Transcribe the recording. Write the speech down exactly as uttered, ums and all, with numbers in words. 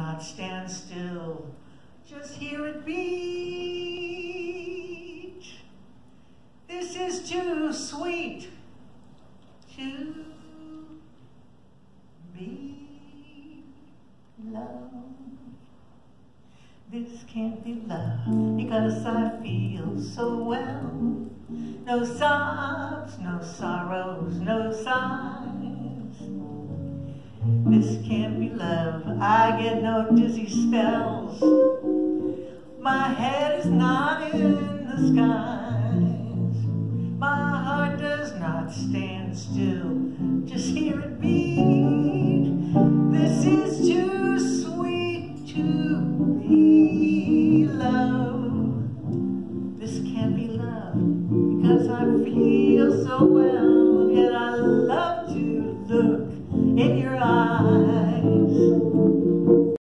not stand still, just hear it beat. This is too sweet to be love. This can't be love because I feel so well. No sobs, no sorrows, no sighs. This can't be love, I get no dizzy spells. My head is not in the skies. My heart does not stand still, just hear it beat. This is